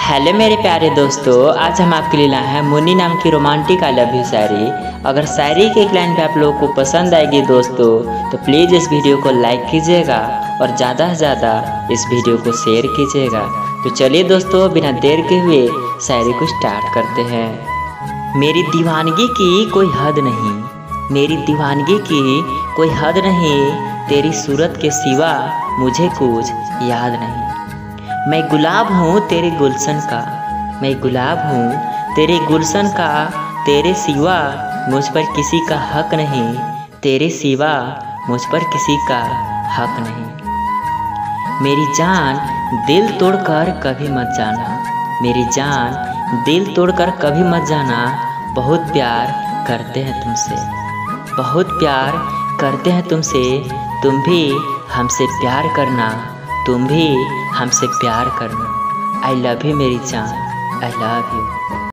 Hello मेरे प्यारे दोस्तों, आज हम आपके लिए लाए हैं मुन्नी नाम की रोमांटिक आई लव यू शायरी। अगर शायरी के एक लाइन पे आप लोगों को पसंद आएगी दोस्तों, तो प्लीज़ इस वीडियो को लाइक कीजिएगा और ज़्यादा से ज़्यादा इस वीडियो को शेयर कीजिएगा। तो चलिए दोस्तों, बिना देर के हुए शायरी को स्टार्ट करते हैं। मेरी दीवानगी की कोई हद नहीं, मेरी दीवानगी की कोई हद नहीं, तेरी सूरत के सिवा मुझे कुछ याद नहीं। मैं गुलाब हूँ तेरे गुलशन का, मैं गुलाब हूँ तेरे गुलशन का, तेरे सिवा मुझ पर किसी का हक नहीं, तेरे सिवा मुझ पर किसी का हक नहीं। मेरी जान दिल तोड़कर कभी मत जाना, मेरी जान दिल तोड़कर कभी मत जाना। बहुत प्यार करते हैं तुमसे, बहुत प्यार करते हैं तुमसे, तुम भी हमसे प्यार करना, तुम भी हमसे प्यार करना। आई लव यू मेरी जान, आई लव यू।